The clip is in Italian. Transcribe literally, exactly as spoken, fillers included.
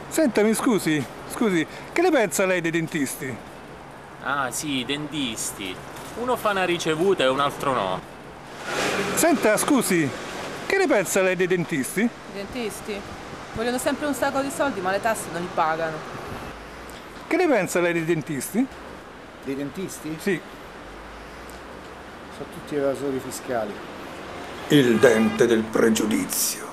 Senta, mi scusi, scusi, che ne pensa lei dei dentisti? Ah sì, i dentisti. Uno fa una ricevuta e un altro no. Senta, scusi, che ne pensa lei dei dentisti? I dentisti? Vogliono sempre un sacco di soldi, ma le tasse non li pagano. Che ne pensa lei dei dentisti? Dei dentisti? Sì. Sono tutti evasori fiscali. Il dente del pregiudizio.